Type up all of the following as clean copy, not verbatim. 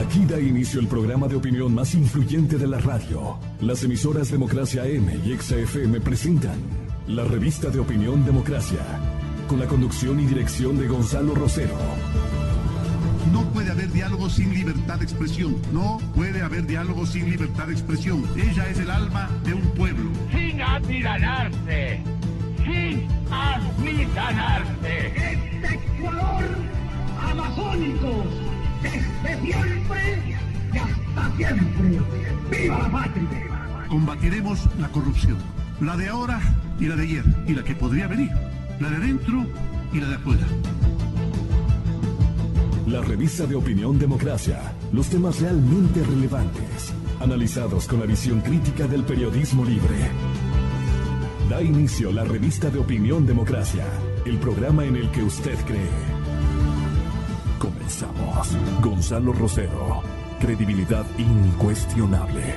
Aquí da inicio el programa de opinión más influyente de la radio. Las emisoras Democracia AM y XFM presentan la revista de opinión Democracia, con la conducción y dirección de Gonzalo Rosero. No puede haber diálogo sin libertad de expresión. No puede haber diálogo sin libertad de expresión. Ella es el alma de un pueblo. Sin amilanarse. Sin amilanarse. Este color amazónico, desde siempre y hasta siempre. ¡Viva la patria! Combatiremos la corrupción. La de ahora y la de ayer. Y la que podría venir. La de dentro y la de afuera. La revista de opinión Democracia. Los temas realmente relevantes, analizados con la visión crítica del periodismo libre. Da inicio la revista de opinión Democracia, el programa en el que usted cree. Comenzamos. Gonzalo Rosero. Credibilidad incuestionable.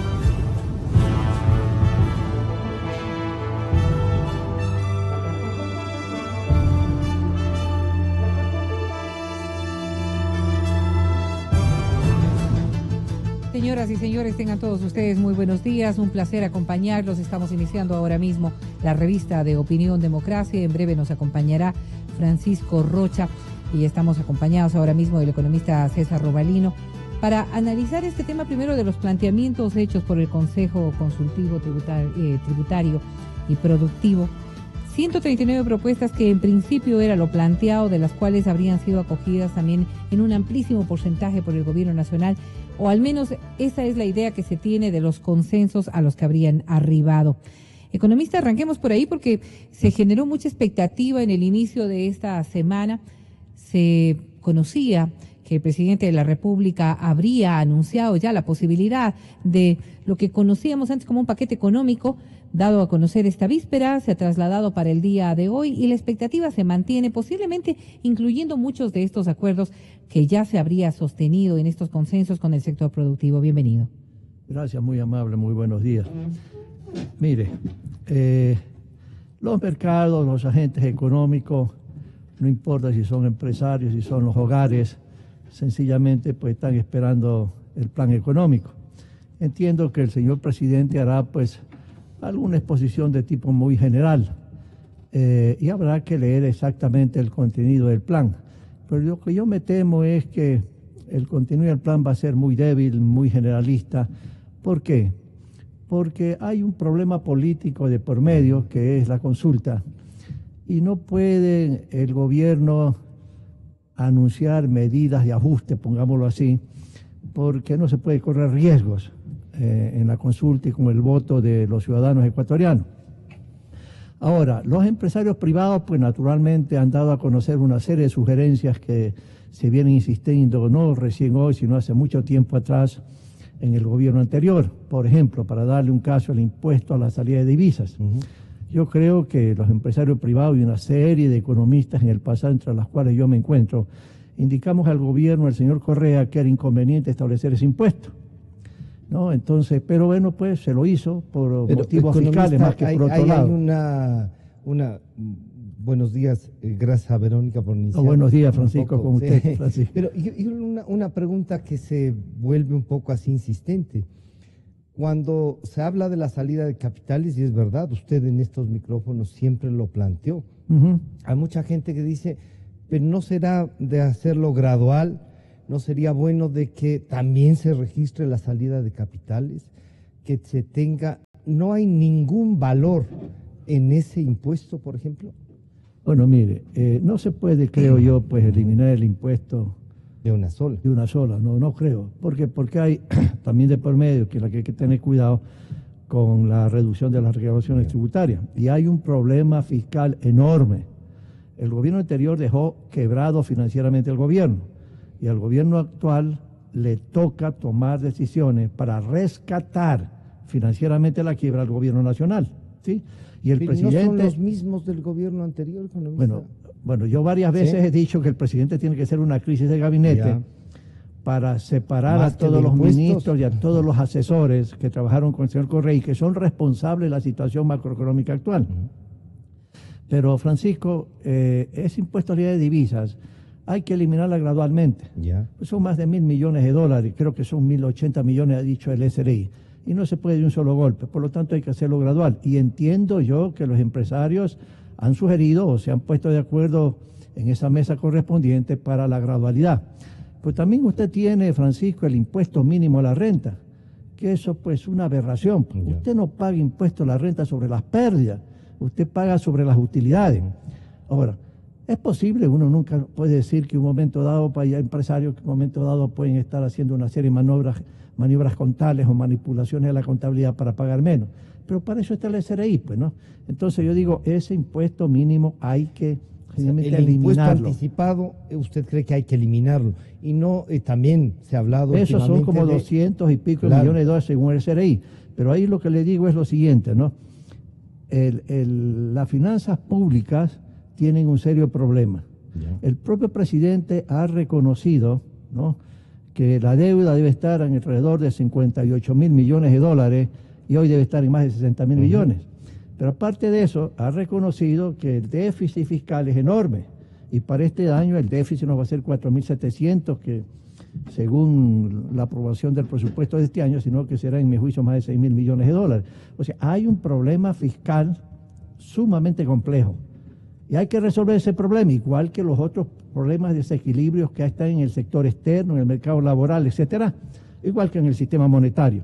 Señoras y señores, tengan todos ustedes muy buenos días, un placer acompañarlos. Estamos iniciando ahora mismo la revista de Opinión Democracia. En breve nos acompañará Francisco Rocha y estamos acompañados ahora mismo del economista César Robalino para analizar este tema primero de los planteamientos hechos por el Consejo Consultivo Tributario y Productivo. 139 propuestas que en principio era lo planteado, de las cuales habrían sido acogidas también en un amplísimo porcentaje por el gobierno nacional, o al menos esa es la idea que se tiene de los consensos a los que habrían arribado. Economista, arranquemos por ahí porque se generó mucha expectativa en el inicio de esta semana. Se conocía que el presidente de la República habría anunciado ya la posibilidad de lo que conocíamos antes como un paquete económico, dado a conocer esta víspera, se ha trasladado para el día de hoy y la expectativa se mantiene, posiblemente incluyendo muchos de estos acuerdos que ya se habría sostenido en estos consensos con el sector productivo. Bienvenido. Gracias, muy amable, muy buenos días. Mire, los mercados, los agentes económicos, no importa si son empresarios, si son los hogares, sencillamente pues están esperando el plan económico. Entiendo que el señor presidente hará pues alguna exposición de tipo muy general y habrá que leer exactamente el contenido del plan. Pero lo que yo me temo es que el contenido del plan va a ser muy débil, muy generalista. ¿Por qué? Porque hay un problema político de por medio que es la consulta y no puede el gobierno anunciar medidas de ajuste, pongámoslo así, porque no se puede correr riesgos en la consulta y con el voto de los ciudadanos ecuatorianos. Ahora, los empresarios privados, pues naturalmente han dado a conocer una serie de sugerencias que se vienen insistiendo, no recién hoy, sino hace mucho tiempo atrás en el gobierno anterior. Por ejemplo, para darle un caso, el impuesto a la salida de divisas. Yo creo que los empresarios privados y una serie de economistas en el pasado, entre las cuales yo me encuentro, indicamos al gobierno, al señor Correa, que era inconveniente establecer ese impuesto. ¿No? Entonces, pero bueno, pues se lo hizo por motivos fiscales más que por otro lado. Buenos días, gracias a Verónica por iniciar. Buenos días, Francisco, con usted, Francisco. Pero una pregunta que se vuelve un poco así insistente. Cuando se habla de la salida de capitales, y es verdad, usted en estos micrófonos siempre lo planteó, hay mucha gente que dice, pero no será de hacerlo gradual, ¿no sería bueno de que también se registre la salida de capitales? Que se tenga, ¿no hay ningún valor en ese impuesto, por ejemplo? Bueno, mire, no se puede, creo yo, pues eliminar el impuesto de una sola. De una sola, no creo. Porque hay también de por medio que hay que tener cuidado con la reducción de las recaudaciones tributarias. Y hay un problema fiscal enorme. El gobierno anterior dejó quebrado financieramente el gobierno. Y al gobierno actual le toca tomar decisiones para rescatar financieramente la quiebra al gobierno nacional, ¿sí? Y el presidente... ¿No son los mismos del gobierno anterior, economista? Bueno, yo varias veces he dicho que el presidente tiene que hacer una crisis de gabinete para separar a todos los ministros y a todos los asesores que trabajaron con el señor Correa y que son responsables de la situación macroeconómica actual. Pero, Francisco, ese impuesto a la de divisas hay que eliminarla gradualmente. Ya. Pues son más de 1.000 millones de dólares, creo que son 1.080 millones, ha dicho el SRI, y no se puede de un solo golpe, por lo tanto hay que hacerlo gradual. Y entiendo yo que los empresarios han sugerido o se han puesto de acuerdo en esa mesa correspondiente para la gradualidad. Pues también usted tiene, Francisco, el impuesto mínimo a la renta, que eso pues es una aberración. Ya. Usted no paga impuesto a la renta sobre las pérdidas, usted paga sobre las utilidades. Ahora, es posible, uno nunca puede decir que un momento dado, hay empresarios que un momento dado pueden estar haciendo una serie de maniobras contables o manipulaciones de la contabilidad para pagar menos, pero para eso está el SRI, pues, ¿no? Entonces yo digo, ese impuesto mínimo hay que el impuesto eliminarlo. anticipado, usted cree que hay que eliminarlo. Y no, también se ha hablado Esos son como 200 y pico millones de dólares según el SRI. Pero ahí lo que le digo es lo siguiente, ¿no? Las finanzas públicas tienen un serio problema. Ya. El propio presidente ha reconocido, ¿no?, que la deuda debe estar en alrededor de 58.000 millones de dólares y hoy debe estar en más de 60.000 millones. Pero aparte de eso, ha reconocido que el déficit fiscal es enorme y para este año el déficit no va a ser 4.700, que según la aprobación del presupuesto de este año, sino que será en mi juicio más de 6.000 millones de dólares. O sea, hay un problema fiscal sumamente complejo y hay que resolver ese problema, igual que los otros problemas de desequilibrios que están en el sector externo, en el mercado laboral, etcétera, igual que en el sistema monetario.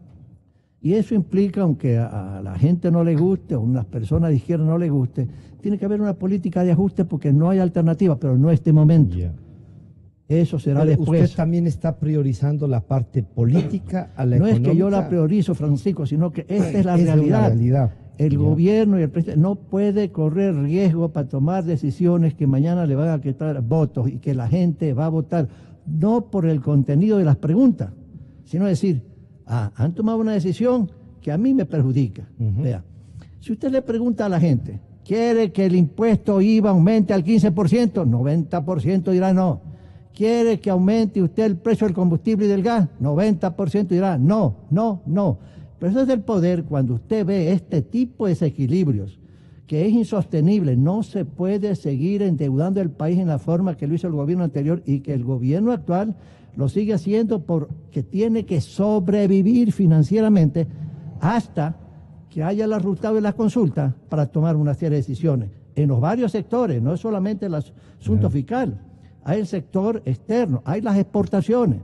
Y eso implica, aunque a la gente no le guste, o a unas personas de izquierda no le guste, tiene que haber una política de ajuste porque no hay alternativa, pero no este momento. Ya. Eso será Pero después. usted también está priorizando la parte política a la No económica. es que yo la priorizo, Francisco, sino que esta es la Esa realidad. El Ya. gobierno y el presidente no puede correr riesgo para tomar decisiones que mañana le van a quitar votos y que la gente va a votar, no por el contenido de las preguntas, sino decir, han tomado una decisión que a mí me perjudica. Vea, si usted le pregunta a la gente, ¿quiere que el impuesto IVA aumente al 15%? 90% dirá no. ¿Quiere que aumente usted el precio del combustible y del gas? 90% dirá no, no, no. Pero eso es el poder cuando usted ve este tipo de desequilibrios, que es insostenible. No se puede seguir endeudando el país en la forma que lo hizo el gobierno anterior y que el gobierno actual lo sigue haciendo porque tiene que sobrevivir financieramente hasta que haya el resultado de las consultas para tomar una serie de decisiones en los varios sectores, no es solamente el asunto fiscal, hay el sector externo, hay las exportaciones.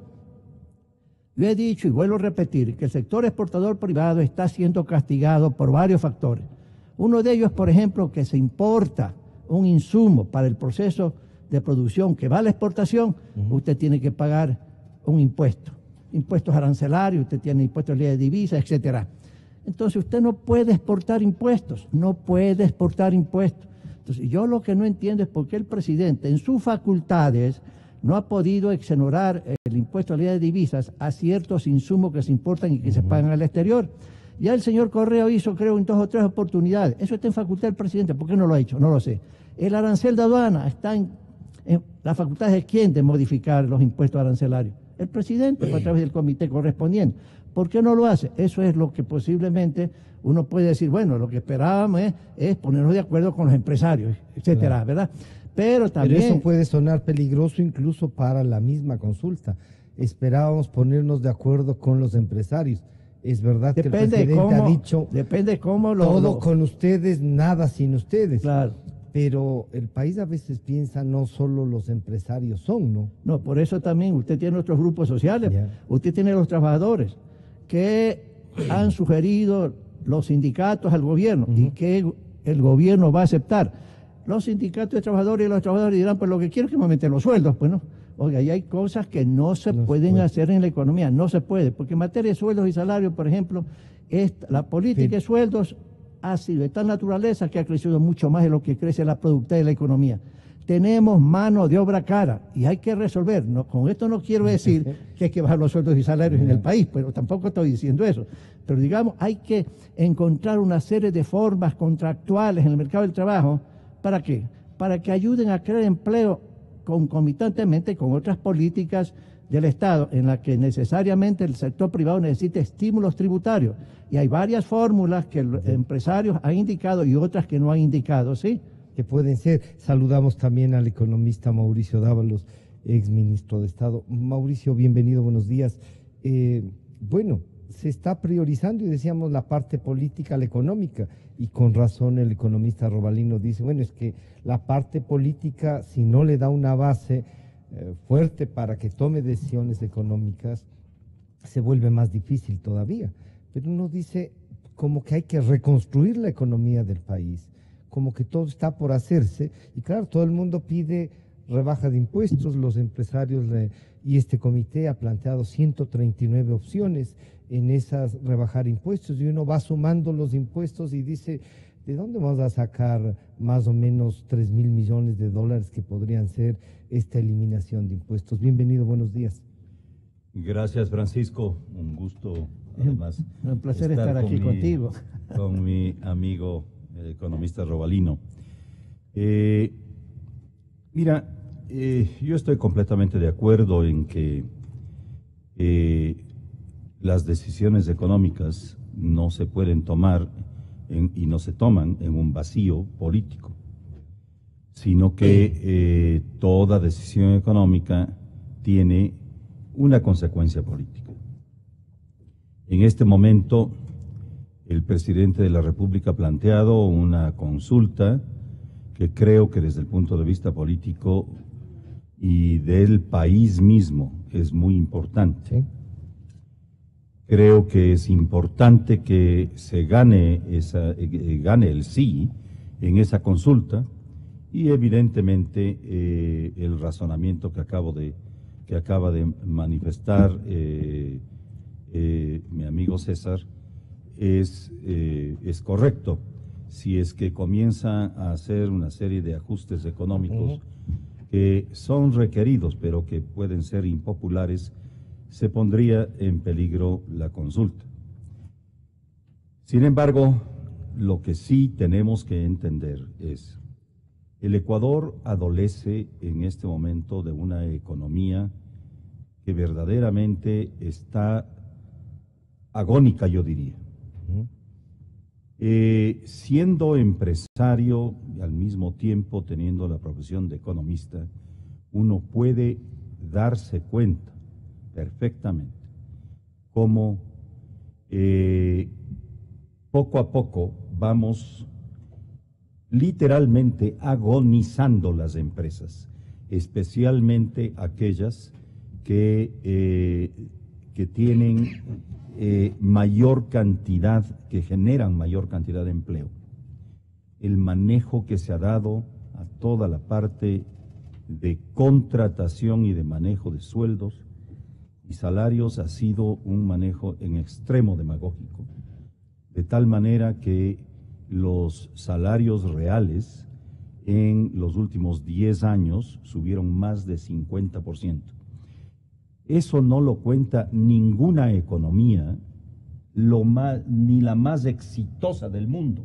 Yo he dicho y vuelvo a repetir que el sector exportador privado está siendo castigado por varios factores. Uno de ellos, por ejemplo, que se importa un insumo para el proceso de producción que va a la exportación, usted tiene que pagar un impuesto, impuestos arancelarios, usted tiene impuestos de divisas, etcétera. Entonces usted no puede exportar impuestos, no puede exportar impuestos. Entonces yo lo que no entiendo es por qué el presidente en sus facultades no ha podido exonerar el impuesto de divisas a ciertos insumos que se importan y que se pagan al exterior. Ya el señor Correa hizo, creo, en 2 o 3 oportunidades. Eso está en facultad del presidente. ¿Por qué no lo ha hecho? No lo sé. El arancel de aduana está en las facultades de quién de modificar los impuestos arancelarios. El presidente, a través del comité correspondiente. ¿Por qué no lo hace? Eso es lo que posiblemente uno puede decir, bueno, lo que esperábamos es ponernos de acuerdo con los empresarios, etcétera, claro, ¿verdad? Pero también... Pero eso puede sonar peligroso incluso para la misma consulta. Esperábamos ponernos de acuerdo con los empresarios. Es verdad que el presidente ha dicho, depende cómo todo con ustedes, nada sin ustedes. Claro. Pero el país a veces piensa no solo los empresarios son, ¿no? No, por eso también usted tiene otros grupos sociales, usted tiene los trabajadores que han sugerido los sindicatos al gobierno y que el gobierno va a aceptar. Los sindicatos de trabajadores y los trabajadores dirán, pues lo que quiero es que me aumenten los sueldos, pues no. Oiga, y hay cosas que no se pueden hacer en la economía, no se puede, porque en materia de sueldos y salarios, por ejemplo, la política de sueldos ha sido de tal naturaleza que ha crecido mucho más de lo que crece la productividad de la economía. Tenemos mano de obra cara y hay que resolver. No, con esto no quiero decir que hay que bajar los sueldos y salarios en el país, pero tampoco estoy diciendo eso. Pero digamos, hay que encontrar una serie de formas contractuales en el mercado del trabajo. ¿Para qué? Para que ayuden a crear empleo concomitantemente con otras políticas del Estado en las que necesariamente el sector privado necesita estímulos tributarios. Y hay varias fórmulas que los empresarios han indicado y otras que no han indicado, ¿sí? que pueden ser. Saludamos también al economista Mauricio Dávalos, ex ministro de Estado. Mauricio, bienvenido, buenos días. Bueno, se está priorizando y decíamos la parte política, la económica, y con razón el economista Robalino dice, bueno, es que la parte política, si no le da una base fuerte para que tome decisiones económicas, se vuelve más difícil todavía. Pero uno dice como que hay que reconstruir la economía del país, como que todo está por hacerse, y claro, todo el mundo pide rebaja de impuestos, los empresarios y este comité ha planteado 139 opciones en esas rebajar impuestos, y uno va sumando los impuestos y dice, ¿de dónde vamos a sacar más o menos 3.000 millones de dólares que podrían ser esta eliminación de impuestos? Bienvenido, buenos días. Gracias, Francisco, un gusto, además. Un placer estar aquí contigo. Con mi amigo el economista Robalino. Mira, yo estoy completamente de acuerdo en que las decisiones económicas no se pueden tomar y no se toman en un vacío político, sino que toda decisión económica tiene una consecuencia política. En este momento, el presidente de la República ha planteado una consulta que creo que desde el punto de vista político y del país mismo es muy importante. ¿Sí? Creo que es importante que se gane el sí en esa consulta, y evidentemente el razonamiento que acaba de manifestar mi amigo César es correcto. Si es que comienza a hacer una serie de ajustes económicos que son requeridos, pero que pueden ser impopulares, se pondría en peligro la consulta. Sin embargo, lo que sí tenemos que entender es, el Ecuador adolece en este momento de una economía que verdaderamente está agónica, yo diría. Siendo empresario y al mismo tiempo teniendo la profesión de economista, uno puede darse cuenta perfectamente cómo poco a poco vamos literalmente agonizando las empresas, especialmente aquellas que tienen mayor cantidad, que generan mayor cantidad de empleo. El manejo que se ha dado a toda la parte de contratación y de manejo de sueldos y salarios ha sido un manejo en extremo demagógico, de tal manera que los salarios reales en los últimos 10 años subieron más de 50%. Eso no lo cuenta ninguna economía, ni la más exitosa del mundo.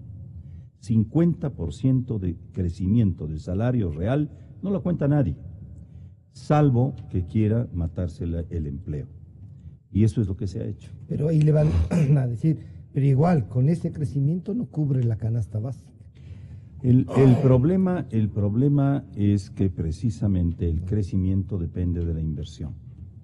50% de crecimiento del salario real no lo cuenta nadie, salvo que quiera matarse el empleo. Y eso es lo que se ha hecho. Pero ahí le van a decir, pero igual, con ese crecimiento no cubre la canasta básica. El problema es que precisamente el crecimiento depende de la inversión.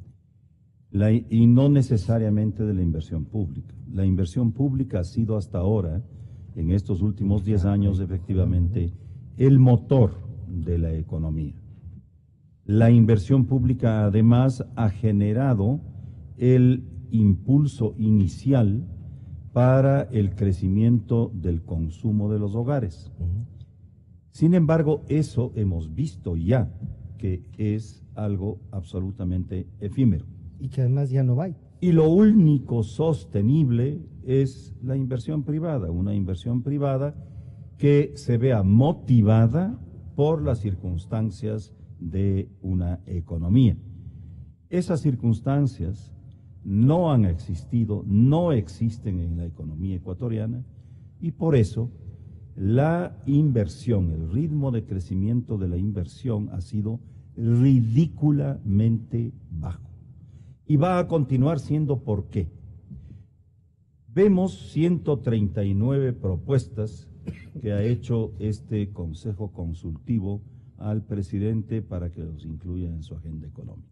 Y no necesariamente de la inversión pública. La inversión pública ha sido hasta ahora, en estos últimos 10 años, efectivamente, el motor de la economía. La inversión pública, además, ha generado el impulso inicial para el crecimiento del consumo de los hogares. Sin embargo, eso hemos visto ya que es algo absolutamente efímero. Y que además ya no va. Y lo único sostenible es la inversión privada, una inversión privada que se vea motivada por las circunstancias de una economía. Esas circunstancias no han existido, no existen en la economía ecuatoriana, y por eso la inversión, el ritmo de crecimiento de la inversión ha sido ridículamente bajo. Y va a continuar siendo. ¿Por qué? Vemos 139 propuestas que ha hecho este Consejo Consultivo al presidente para que los incluya en su agenda económica.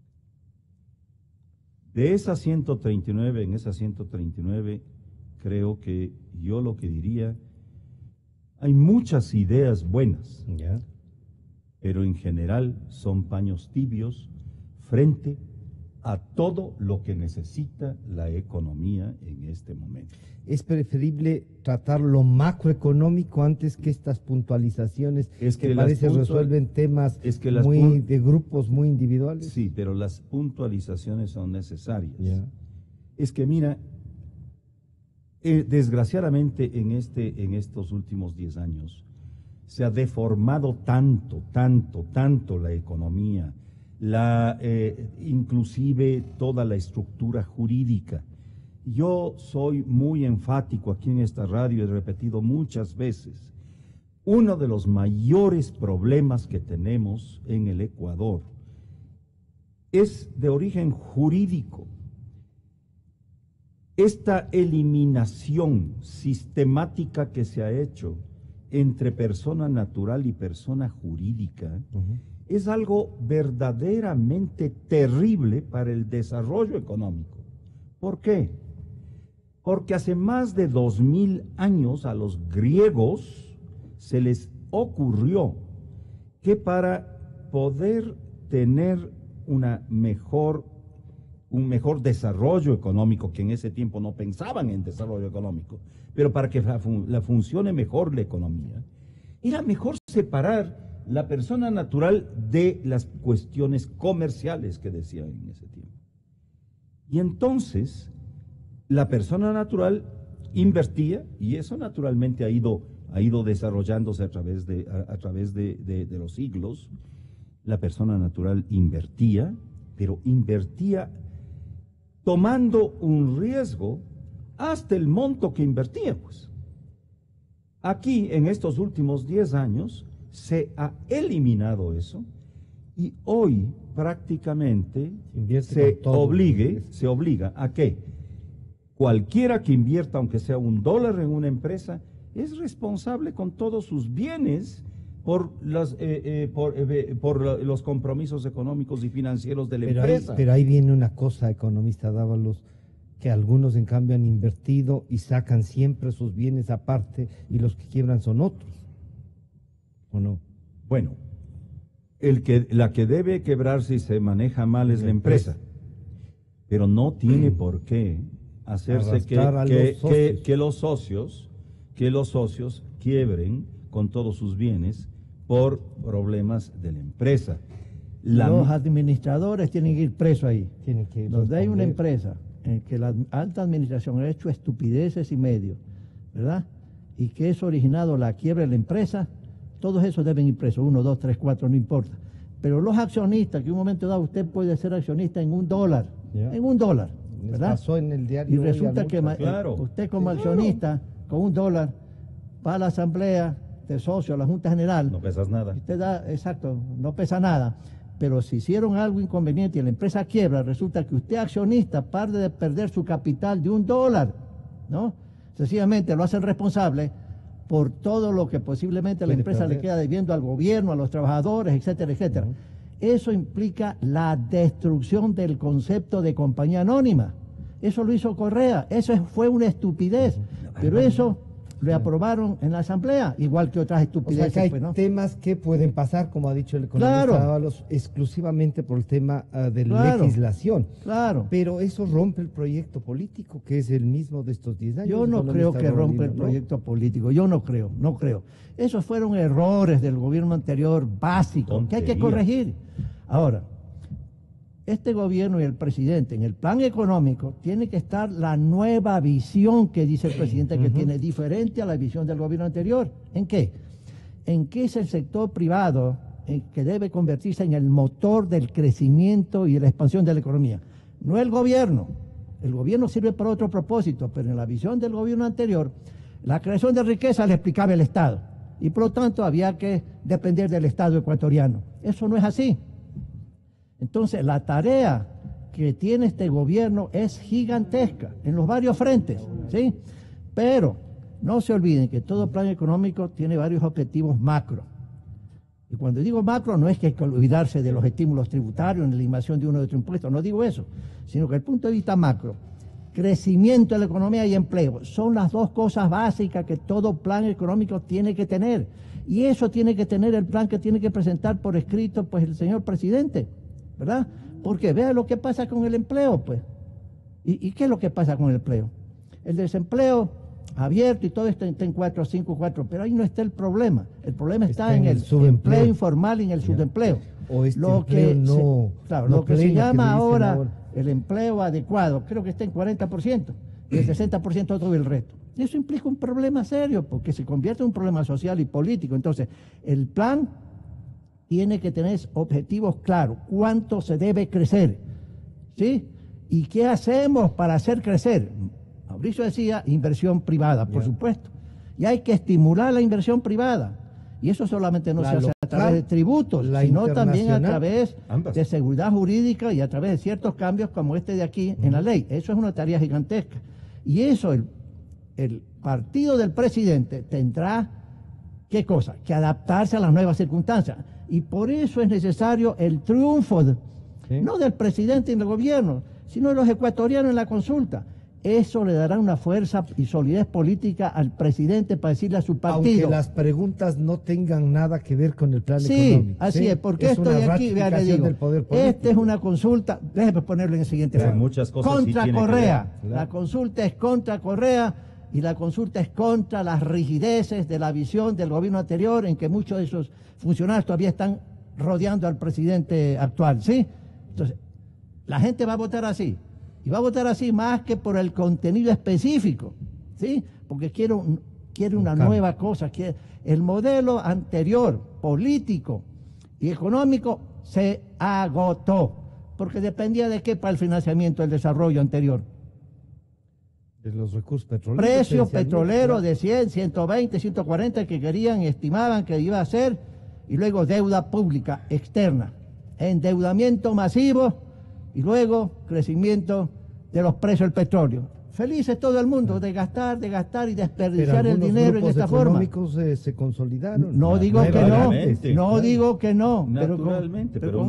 De esas 139, en esas 139, creo que yo lo que diría, hay muchas ideas buenas, Ya. pero en general son paños tibios frente a todo lo que necesita la economía en este momento. Es preferible tratar lo macroeconómico antes que estas puntualizaciones que las parece resuelven temas de grupos muy individuales. Sí, pero las puntualizaciones son necesarias. Ya. Es que mira, desgraciadamente en estos últimos 10 años se ha deformado tanto la economía, inclusive toda la estructura jurídica. Yo soy muy enfático aquí en esta radio, he repetido muchas veces, uno de los mayores problemas que tenemos en el Ecuador es de origen jurídico. Esta eliminación sistemática que se ha hecho entre persona natural y persona jurídica es algo verdaderamente terrible para el desarrollo económico. ¿Por qué? Porque hace más de 2000 años a los griegos se les ocurrió que para poder tener un mejor desarrollo económico, que en ese tiempo no pensaban en desarrollo económico, pero para que funcione mejor la economía, era mejor separar la persona natural de las cuestiones comerciales que decían en ese tiempo. Y entonces la persona natural invertía, y eso naturalmente ha ido desarrollándose a través de los siglos. La persona natural invertía, pero invertía tomando un riesgo hasta el monto que invertía, pues. Aquí, en estos últimos 10 años, se ha eliminado eso, y hoy prácticamente se obliga a que cualquiera que invierta, aunque sea $1 en una empresa, es responsable con todos sus bienes por los compromisos económicos y financieros de la empresa. Pero ahí viene una cosa, economista Dávalos, que algunos en cambio han invertido y sacan siempre sus bienes aparte, y los que quiebran son otros, ¿o no? Bueno, la que debe quebrar si se maneja mal es la empresa, pero no tiene por qué hacerse que los socios quiebren con todos sus bienes por problemas de la empresa. Los administradores tienen que ir presos ahí. Donde hay una responder. empresa en que la alta administración ha hecho estupideces y medio, ¿verdad? Y que eso ha originado la quiebra de la empresa, todos esos deben ir presos, 1, 2, 3, 4, no importa. Pero los accionistas, que en un momento dado usted puede ser accionista en $1, en $1, ¿verdad? Pasó en el diario. Y resulta que usted como accionista, con $1, va a la asamblea de socios, a la Junta General. No pesas nada. Usted exacto, no pesa nada. Pero si hicieron algo inconveniente y la empresa quiebra, resulta que usted accionista, aparte de perder su capital de $1, ¿no? Sencillamente lo hacen responsable por todo lo que posiblemente la empresa le queda debiendo al gobierno, a los trabajadores, etcétera, etcétera. Eso implica la destrucción del concepto de compañía anónima. Eso lo hizo Correa, eso fue una estupidez, pero eso lo aprobaron en la asamblea, igual que otras estupideces. O sea que hay pues, ¿no? temas que pueden pasar, como ha dicho el economista Dávalos, exclusivamente por el tema de legislación. Claro. Pero eso rompe el proyecto político, que es el mismo de estos 10 años. Yo no creo que rompe el proyecto político, yo no creo. Esos fueron errores del gobierno anterior básicos que hay que corregir. Ahora, este gobierno y el presidente, en el plan económico, tiene que estar la nueva visión que dice el presidente que tiene, diferente a la visión del gobierno anterior. ¿En qué? En que es el sector privado que debe convertirse en el motor del crecimiento y de la expansión de la economía. No el gobierno. El gobierno sirve para otro propósito, pero en la visión del gobierno anterior, la creación de riqueza le explicaba el Estado. Y por lo tanto había que depender del Estado ecuatoriano. Eso no es así. Entonces, la tarea que tiene este gobierno es gigantesca en los varios frentes, ¿sí? Pero no se olviden que todo plan económico tiene varios objetivos macro. Y cuando digo macro, no es que hay que olvidarse de los estímulos tributarios, ni la eliminación de uno de otro impuesto, no digo eso, sino que el punto de vista macro, crecimiento de la economía y empleo, son las dos cosas básicas que todo plan económico tiene que tener. Y eso tiene que tener el plan que tiene que presentar por escrito, pues, el señor presidente, ¿verdad? Porque vea lo que pasa con el empleo, pues. ¿Y qué es lo que pasa con el empleo? El desempleo abierto y todo esto está en 4, 5, 4, pero ahí no está el problema. El problema está en el subempleo informal y en el subempleo. O este lo que no, se, claro, no lo que se llama ahora el empleo adecuado, creo que está en 40%, y el 60% todo el resto. Y eso implica un problema serio, porque se convierte en un problema social y político. Entonces, el plan tiene que tener objetivos claros, cuánto se debe crecer, ¿sí? ¿Y qué hacemos para hacer crecer? Mauricio decía inversión privada, por supuesto. Y hay que estimular la inversión privada. Y eso solamente no se hace a través de tributos, sino también a través de seguridad jurídica y a través de ciertos cambios como este de aquí en la ley. Eso es una tarea gigantesca. Y eso el partido del presidente tendrá, ¿qué cosa? Que adaptarse a las nuevas circunstancias. Y por eso es necesario el triunfo, no del presidente y del gobierno, sino de los ecuatorianos en la consulta. Eso le dará una fuerza y solidez política al presidente para decirle a su partido. Aunque las preguntas no tengan nada que ver con el plan económico. Sí, así es, porque esto de aquí, vea, le digo, esta es una consulta, déjeme ponerlo en el siguiente forma. Muchas cosas contra sí Correa. Claro. La consulta es contra Correa y la consulta es contra las rigideces de la visión del gobierno anterior, en que muchos de esos funcionarios todavía están rodeando al presidente actual, ¿sí? Entonces, la gente va a votar así. Y va a votar así más que por el contenido específico, ¿sí? Porque quiere una nueva cosa. El modelo anterior, político y económico, se agotó. Porque dependía de qué para el financiamiento del desarrollo anterior. De los recursos petroleros. Precios petroleros de 100, 120, 140 que querían y estimaban que iba a ser. Y luego deuda pública externa. Endeudamiento masivo y luego crecimiento de los precios del petróleo. Felices todo el mundo de gastar y desperdiciar el dinero en esta forma. Los grupos económicos se consolidaron. No digo que no, claro. Digo que no, pero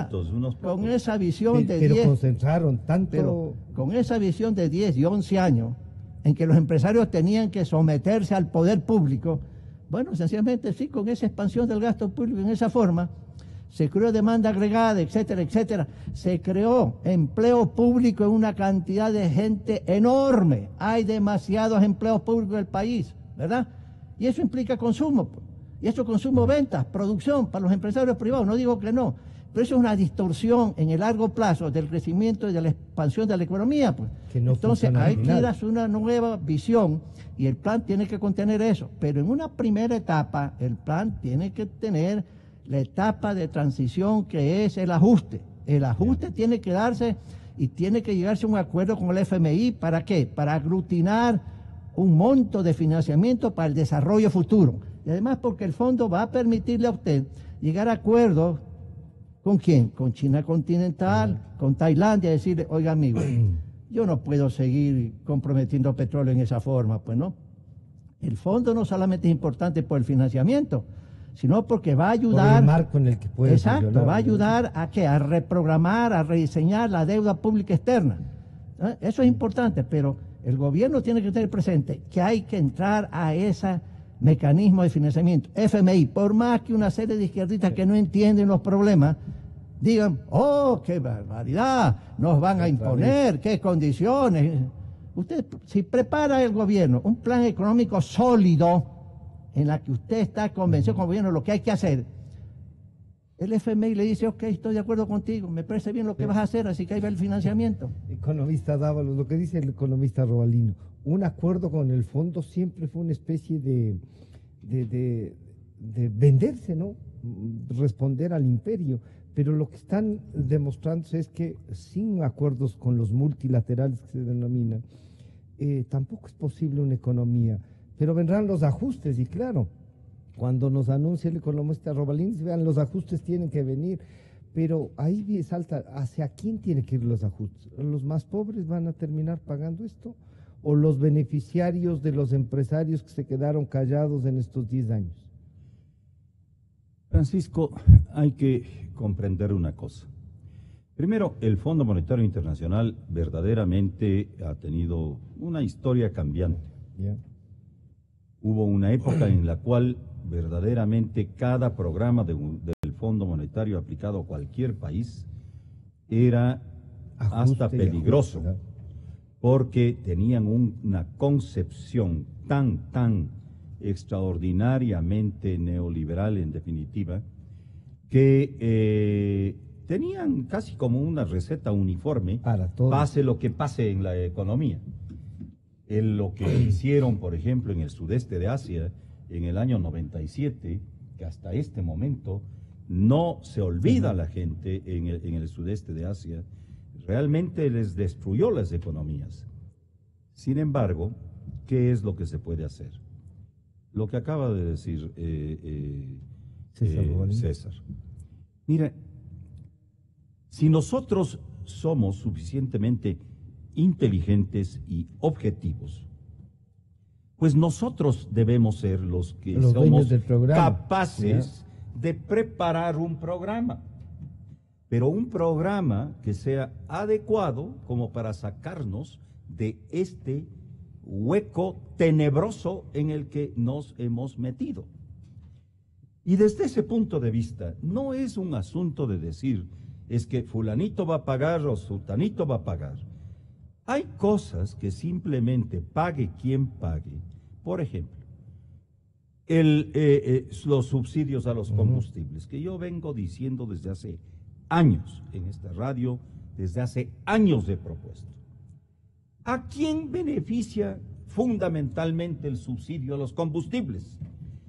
con esa visión de 10, concentraron tanto, pero con esa visión de 10 y 11 años en que los empresarios tenían que someterse al poder público, bueno, sencillamente sí, con esa expansión del gasto público en esa forma, se creó demanda agregada, etcétera, etcétera. Se creó empleo público en una cantidad de gente enorme. Hay demasiados empleos públicos en el país, ¿verdad? Y eso implica consumo. Y eso consumo, ventas, producción para los empresarios privados. No digo que no, pero eso es una distorsión en el largo plazo del crecimiento y de la expansión de la economía. Pues. Entonces hay que ir hacia una nueva visión y el plan tiene que contener eso. Pero en una primera etapa el plan tiene que tener la etapa de transición que es el ajuste. El ajuste tiene que darse y tiene que llegarse a un acuerdo con el FMI. ¿Para qué? Para aglutinar un monto de financiamiento para el desarrollo futuro. Y además porque el fondo va a permitirle a usted llegar a acuerdos ¿con quién? Con China continental, con Tailandia, decirle, oiga amigo, yo no puedo seguir comprometiendo petróleo en esa forma, pues no. El fondo no solamente es importante por el financiamiento, sino porque va a ayudar, por el marco en el que puede va a ayudar a ¿qué? A reprogramar, a rediseñar la deuda pública externa. Eso es importante, pero el gobierno tiene que tener presente que hay que entrar a ese mecanismo de financiamiento. FMI, por más que una serie de izquierdistas que no entienden los problemas, digan, oh, qué barbaridad, nos van a imponer, qué condiciones. Usted, si prepara el gobierno un plan económico sólido, en la que usted está convencido con el gobierno de lo que hay que hacer, el FMI le dice, ok, estoy de acuerdo contigo, me parece bien lo que vas a hacer, así que ahí va el financiamiento. Economista Dávalos, lo que dice el economista Robalino, un acuerdo con el fondo siempre fue una especie de venderse, ¿no? Responder al imperio, pero lo que están demostrándose es que sin acuerdos con los multilaterales que se denominan, tampoco es posible una economía. Pero vendrán los ajustes y claro, cuando nos anuncia el economista Robalín, vean, los ajustes tienen que venir, pero ahí salta, ¿hacia quién tienen que ir los ajustes? ¿Los más pobres van a terminar pagando esto? o los beneficiarios de los empresarios que se quedaron callados en estos 10 años? Francisco, hay que comprender una cosa. Primero, el Fondo Monetario Internacional verdaderamente ha tenido una historia cambiante. Yeah. Hubo una época en la cual verdaderamente cada programa del Fondo Monetario aplicado a cualquier país era hasta peligroso, porque tenían una concepción tan extraordinariamente neoliberal, en definitiva, que tenían casi como una receta uniforme para todo. Pase lo que pase en la economía. Lo que hicieron, por ejemplo, en el sudeste de Asia en el año 97, que hasta este momento no se olvida la gente en el sudeste de Asia, realmente les destruyó las economías. Sin embargo, ¿qué es lo que se puede hacer? Lo que acaba de decir César. Mira, si nosotros somos suficientemente inteligentes y objetivos, pues nosotros debemos ser los que somos capaces de preparar un programa, pero un programa que sea adecuado como para sacarnos de este hueco tenebroso en el que nos hemos metido. Y desde ese punto de vista, no es un asunto de decir, es que fulanito va a pagar o sultanito va a pagar. Hay cosas que simplemente pague quien pague. Por ejemplo, los subsidios a los combustibles, que yo vengo diciendo desde hace años en esta radio, desde hace años de propuesta. ¿A quién beneficia fundamentalmente el subsidio a los combustibles?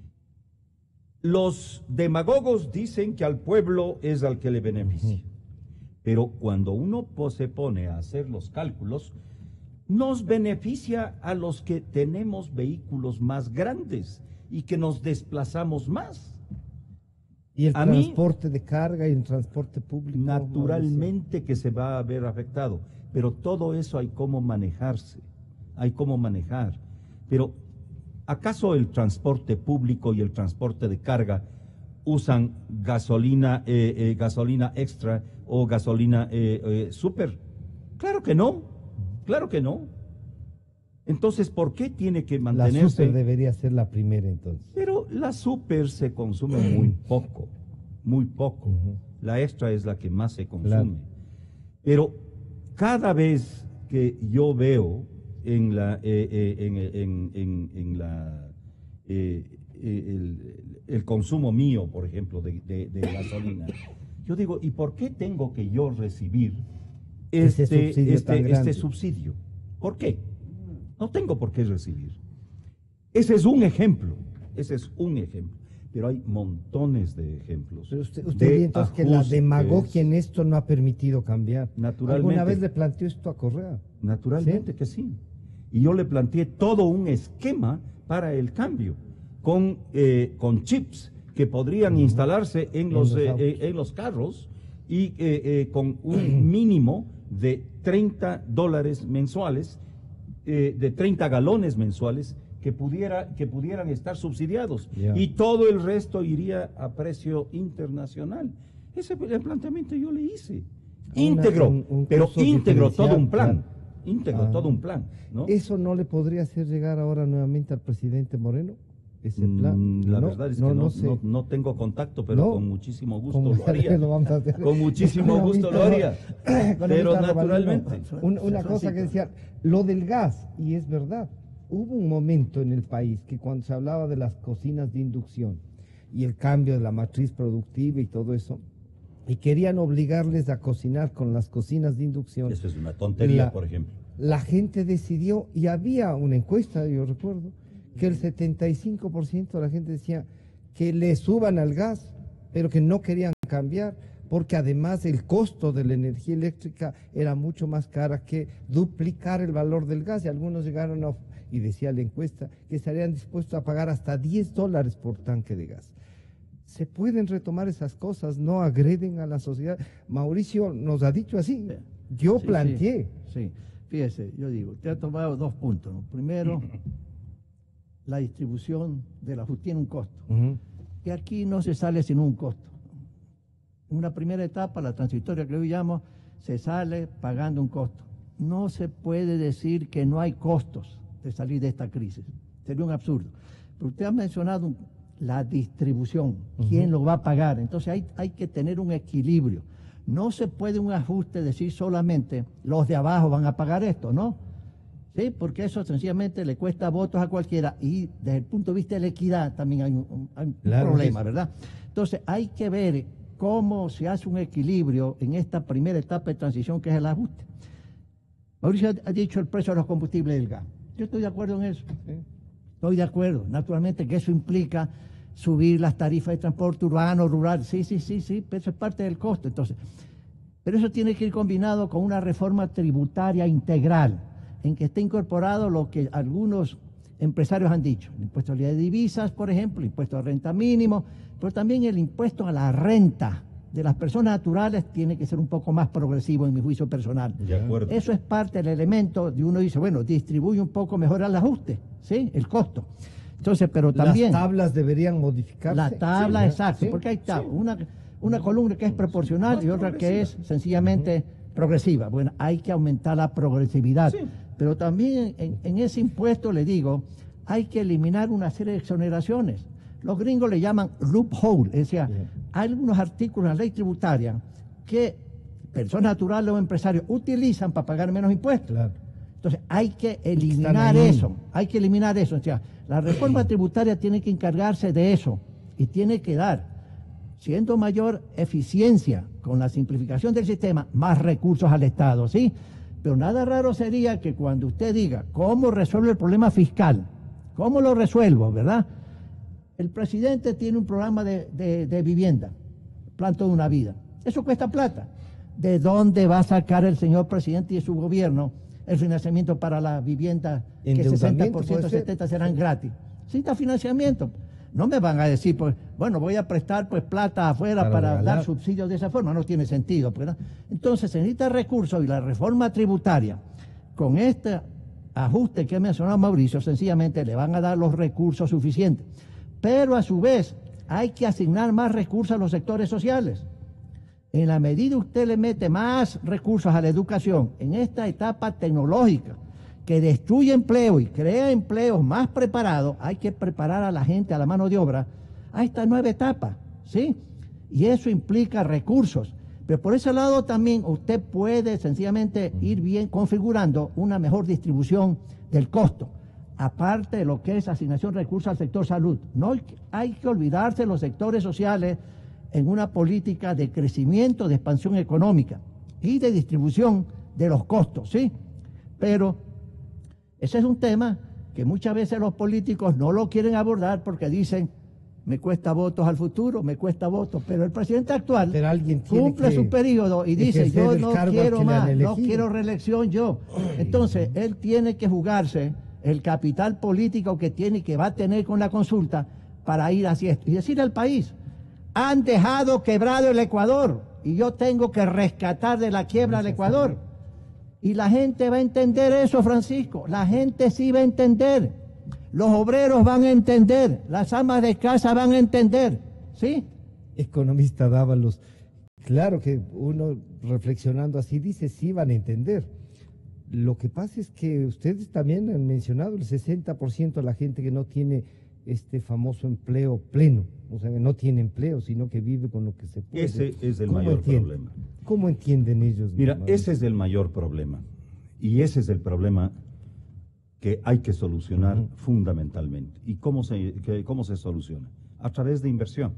Los demagogos dicen que al pueblo es al que le beneficia. Pero cuando uno se pone a hacer los cálculos, nos beneficia a los que tenemos vehículos más grandes y que nos desplazamos más. ¿Y el transporte de carga y el transporte público? Naturalmente que se va a ver afectado, pero todo eso hay cómo manejarse, hay cómo manejar. Pero, ¿acaso el transporte público y el transporte de carga usan gasolina extra o gasolina super? Claro que no, claro que no. Entonces, ¿por qué tiene que mantenerse? La super debería ser la primera, entonces. Pero la super se consume muy poco, muy poco. La extra es la que más se consume. Claro. Pero cada vez que yo veo en el consumo mío, por ejemplo, de gasolina, yo digo, ¿y por qué tengo que yo recibir este subsidio? ¿Por qué? No tengo por qué recibir. Ese es un ejemplo, pero hay montones de ejemplos. Pero usted dice entonces que la demagogia en esto no ha permitido cambiar. Naturalmente. ¿Alguna vez le planteó esto a Correa? Naturalmente, ¿sí? Que sí. Y yo le planteé todo un esquema para el cambio, con chips que podrían instalarse en los carros y con un mínimo de $30 mensuales, de 30 galones mensuales, que pudieran estar subsidiados, y todo el resto iría a precio internacional. Ese es el planteamiento yo le hice. Íntegro, pero íntegro todo un plan. Íntegro todo un plan, ¿no? ¿Eso no le podría hacer llegar ahora nuevamente al presidente Moreno? Ese plan. La verdad es que no tengo contacto, pero con muchísimo gusto lo haría. Con muchísimo gusto lo haría. Pero naturalmente. Una cosa que decía, lo del gas, y es verdad, hubo un momento en el país que cuando se hablaba de las cocinas de inducción y el cambio de la matriz productiva y todo eso, y querían obligarles a cocinar con las cocinas de inducción. Eso es una tontería, por ejemplo. La gente decidió, y había una encuesta, yo recuerdo, que el 75% de la gente decía que le suban al gas, pero que no querían cambiar, porque además el costo de la energía eléctrica era mucho más cara que duplicar el valor del gas, y algunos llegaron a, y decía la encuesta, que estarían dispuestos a pagar hasta $10 por tanque de gas. Se pueden retomar esas cosas, no agreden a la sociedad. Mauricio nos ha dicho así, yo planteé. Sí. fíjese, yo digo, usted ha tomado 2 puntos, ¿no? Primero, la distribución de la justicia tiene un costo. Y aquí no se sale sin un costo. En una primera etapa, la transitoria que yo llamo, se sale pagando un costo. No se puede decir que no hay costos de salir de esta crisis. Sería un absurdo. Pero usted ha mencionado la distribución, quién lo va a pagar. Entonces hay que tener un equilibrio. No se puede un ajuste decir solamente los de abajo van a pagar esto, ¿no? Sí, porque eso sencillamente le cuesta votos a cualquiera y desde el punto de vista de la equidad también hay un problema, ¿verdad? Entonces hay que ver cómo se hace un equilibrio en esta primera etapa de transición que es el ajuste. Mauricio ha dicho el precio de los combustibles del gas. Yo estoy de acuerdo en eso. ¿Sí? Estoy de acuerdo. Naturalmente que eso implica subir las tarifas de transporte urbano, rural. Sí, pero eso es parte del costo. Entonces, pero eso tiene que ir combinado con una reforma tributaria integral, en que esté incorporado lo que algunos empresarios han dicho. El impuesto de divisas, por ejemplo, el impuesto de renta mínimo, pero también el impuesto a la renta de las personas naturales tiene que ser un poco más progresivo en mi juicio personal. De acuerdo. Eso es parte del elemento de uno dice, bueno, distribuye un poco mejor el ajuste, ¿sí? El costo. Entonces, pero también... Las tablas deberían modificarse. La tabla, sí, exacto, sí, porque hay una columna que es proporcional y otra que es sencillamente progresiva. Bueno, hay que aumentar la progresividad. Sí. Pero también en ese impuesto, le digo, hay que eliminar una serie de exoneraciones. Los gringos le llaman loophole, es decir, hay algunos artículos en la ley tributaria que personas naturales o empresarios utilizan para pagar menos impuestos. Claro. Entonces hay que eliminar eso, O sea, la reforma tributaria tiene que encargarse de eso y tiene que dar, siendo mayor eficiencia con la simplificación del sistema, más recursos al Estado, ¿sí? Pero nada raro sería que cuando usted diga cómo resuelve el problema fiscal, cómo lo resuelvo, ¿verdad? El presidente tiene un programa de vivienda, Plan Toda una Vida. Eso cuesta plata. ¿De dónde va a sacar el señor presidente y su gobierno el financiamiento para la vivienda que 60%, 70% serán gratis? Necesita financiamiento. No me van a decir, pues, bueno, voy a prestar pues plata afuera para dar subsidios de esa forma. No tiene sentido, ¿verdad? Entonces se necesita recursos y la reforma tributaria, con este ajuste que ha mencionado Mauricio, sencillamente le van a dar los recursos suficientes. Pero a su vez hay que asignar más recursos a los sectores sociales. En la medida usted le mete más recursos a la educación en esta etapa tecnológica que destruye empleo y crea empleos más preparados, hay que preparar a la gente, a la mano de obra, a esta nueva etapa, ¿sí? Y eso implica recursos. Pero por ese lado también usted puede sencillamente ir bien configurando una mejor distribución del costo, aparte de lo que es asignación de recursos al sector salud. No hay que olvidarse de los sectores sociales en una política de crecimiento, de expansión económica y de distribución de los costos, ¿sí? Pero ese es un tema que muchas veces los políticos no lo quieren abordar porque dicen, me cuesta votos al futuro, me cuesta votos, pero el presidente actual cumple su periodo y dice, yo no quiero más, no quiero reelección yo. Entonces, él tiene que jugarse el capital político que tiene y que va a tener con la consulta para ir hacia esto. Y decir al país, han dejado quebrado el Ecuador y yo tengo que rescatar de la quiebra al Ecuador. Y la gente va a entender eso, Francisco. La gente sí va a entender. Los obreros van a entender. Las amas de casa van a entender. ¿Sí? Economista Dávalos. Claro que uno reflexionando así dice, sí van a entender. Lo que pasa es que ustedes también han mencionado el 60% de la gente que no tiene este famoso empleo pleno, o sea, que no tiene empleo, sino que vive con lo que se puede. Ese es el mayor problema. ¿Cómo entienden ellos? Mira, ese es el mayor problema, y ese es el problema que hay que solucionar fundamentalmente. ¿Y cómo se soluciona? A través de inversión.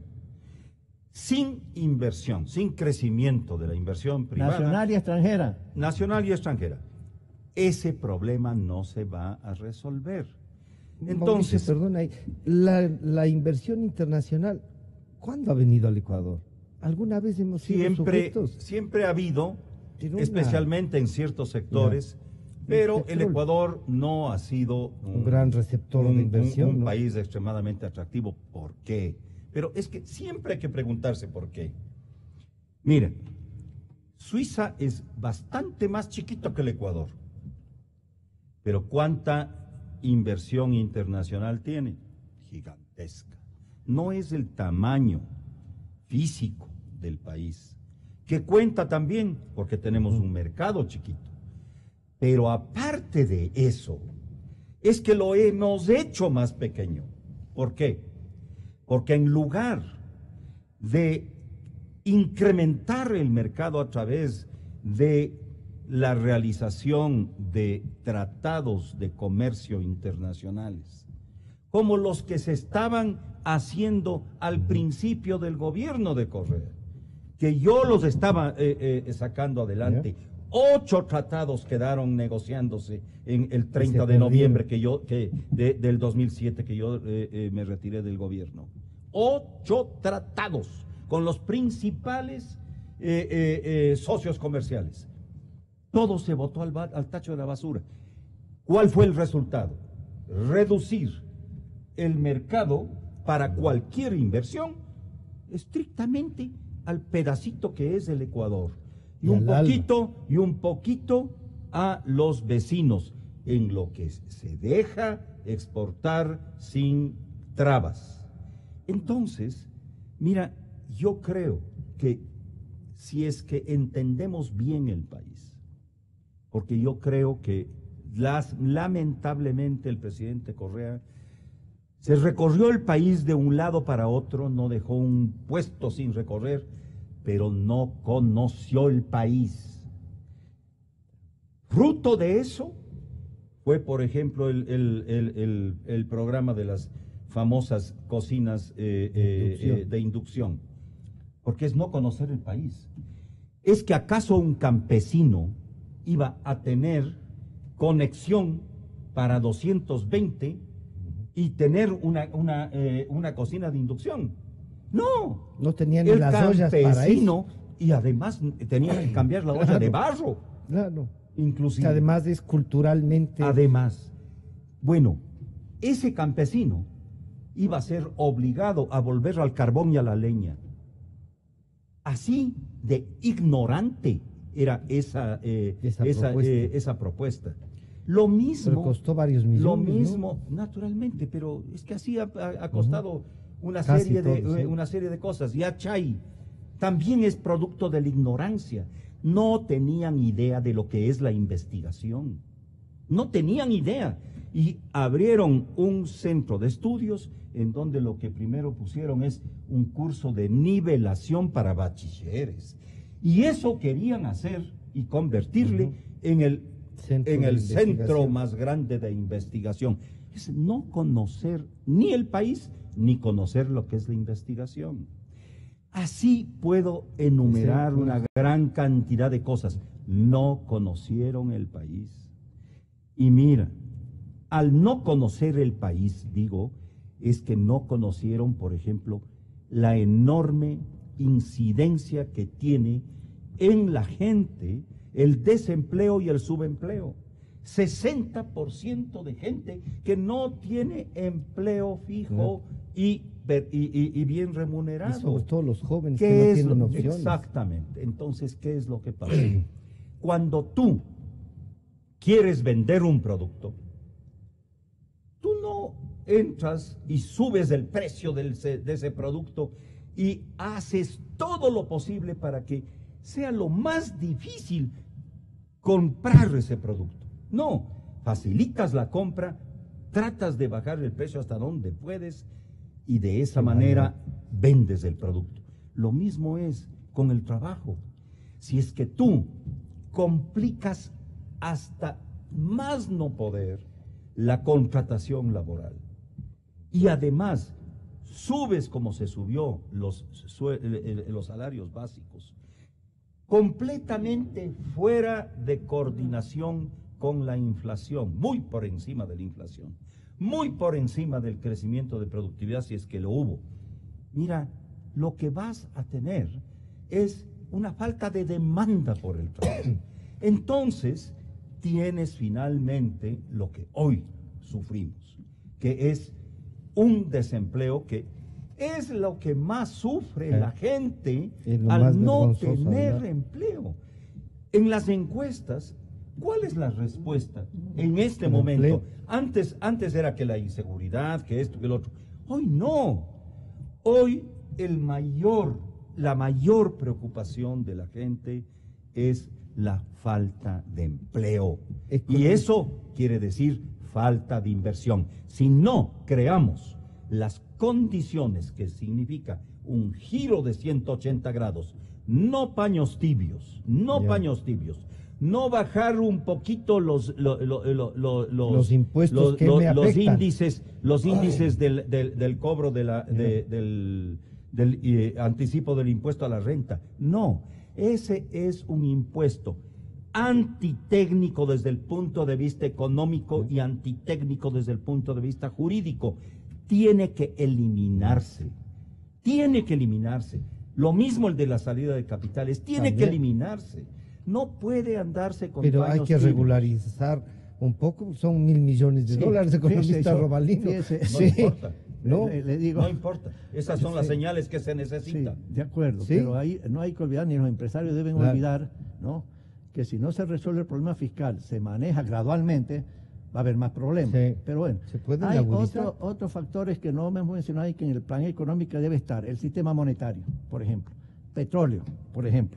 Sin inversión, sin crecimiento de la inversión privada. Nacional y extranjera. Nacional y extranjera. Ese problema no se va a resolver. Entonces, perdona, la inversión internacional, ¿cuándo ha venido al Ecuador? ¿Alguna vez hemos sido sujetos? Siempre ha habido, especialmente en ciertos sectores, pero el Ecuador no ha sido un gran receptor de inversión. Un país extremadamente atractivo. ¿Por qué? Pero es que siempre hay que preguntarse por qué. Miren, Suiza es bastante más chiquito que el Ecuador. Pero ¿cuánta inversión internacional tiene? Gigantesca. No es el tamaño físico del país, que cuenta también porque tenemos un mercado chiquito. Pero aparte de eso, es que lo hemos hecho más pequeño. ¿Por qué? Porque en lugar de incrementar el mercado a través de la realización de tratados de comercio internacionales, como los que se estaban haciendo al principio del gobierno de Correa, que yo los estaba sacando adelante. 8 tratados quedaron negociándose en el 30 de noviembre del 2007, que yo me retiré del gobierno. 8 tratados con los principales socios comerciales. Todo se botó al tacho de la basura. ¿Cuál fue el resultado? Reducir el mercado para cualquier inversión estrictamente al pedacito que es el Ecuador. Y un poquito a los vecinos, en lo que se deja exportar sin trabas. Entonces, mira, yo creo que si es que entendemos bien el país, porque yo creo que lamentablemente el presidente Correa se recorrió el país de un lado para otro, no dejó un puesto sin recorrer, pero no conoció el país. Fruto de eso fue, por ejemplo, el programa de las famosas cocinas de inducción, porque es no conocer el país. ¿Es que acaso un campesino iba a tener conexión para 220 y tener una cocina de inducción? No. No tenía ni las ollas para eso. Y además tenía que cambiar la olla de barro. Claro. Inclusive. Que además es culturalmente... Además. Bueno, ese campesino iba a ser obligado a volver al carbón y a la leña. Así de ignorante era esa propuesta. Lo mismo... Pero costó varios millones. Lo mismo, ¿no? Naturalmente, pero es que así ha costado una serie de cosas. Y Achay también es producto de la ignorancia. No tenían idea de lo que es la investigación. No tenían idea. Y abrieron un centro de estudios en donde lo que primero pusieron es un curso de nivelación para bachilleres. Y eso querían hacer y convertirle en el centro más grande de investigación. Es no conocer ni el país, ni conocer lo que es la investigación. Así puedo enumerar una gran cantidad de cosas. No conocieron el país. Y mira, al no conocer el país, digo, es que no conocieron, por ejemplo, la enorme incidencia que tiene en la gente el desempleo y el subempleo. 60% de gente que no tiene empleo fijo y bien remunerado. Y sobre todo los jóvenes que no tienen opciones. Exactamente. Entonces, ¿qué es lo que pasa? Cuando tú quieres vender un producto, tú no entras y subes el precio de ese producto y haces todo lo posible para que sea lo más difícil comprar ese producto. No, facilitas la compra, tratas de bajar el precio hasta donde puedes y de esa manera vendes el producto. Lo mismo es con el trabajo. Si es que tú complicas hasta más no poder la contratación laboral y además subes como se subió los salarios básicos, completamente fuera de coordinación con la inflación, muy por encima de la inflación, muy por encima del crecimiento de productividad, si es que lo hubo. Mira, lo que vas a tener es una falta de demanda por el trabajo. Entonces, tienes finalmente lo que hoy sufrimos, que es un desempleo que es lo que más sufre la gente al no tener empleo. En las encuestas, ¿Cuál es la respuesta en este El momento? empleo. Antes era que la inseguridad, que esto, que el otro. Hoy no. Hoy la mayor preocupación de la gente es la falta de empleo. Y eso quiere decir falta de inversión. Si no creamos las condiciones que significa un giro de 180 grados, no paños tibios, no bajar un poquito los impuestos que me afectan. los índices del cobro del anticipo del impuesto a la renta. No, ese es un impuesto antitécnico desde el punto de vista económico y antitécnico desde el punto de vista jurídico. Tiene que eliminarse. Lo mismo el de la salida de capitales, tiene que eliminarse. No puede andarse con Pero hay paños que tibios. regularizar un poco, son $1.000 millones de dólares, economista Robalino. No importa. No, le digo, No importa. Esas son las señales que se necesitan. Sí, de acuerdo, Sí. pero ahí no hay que olvidar, ni los empresarios deben Claro. olvidar, ¿no?, que si no se resuelve el problema fiscal, se maneja gradualmente, va a haber más problemas. Sí. Pero bueno, Se pueden hay agudizar. otros factores que no me hemos mencionado y que en el plan económico debe estar: el sistema monetario, por ejemplo, petróleo, por ejemplo,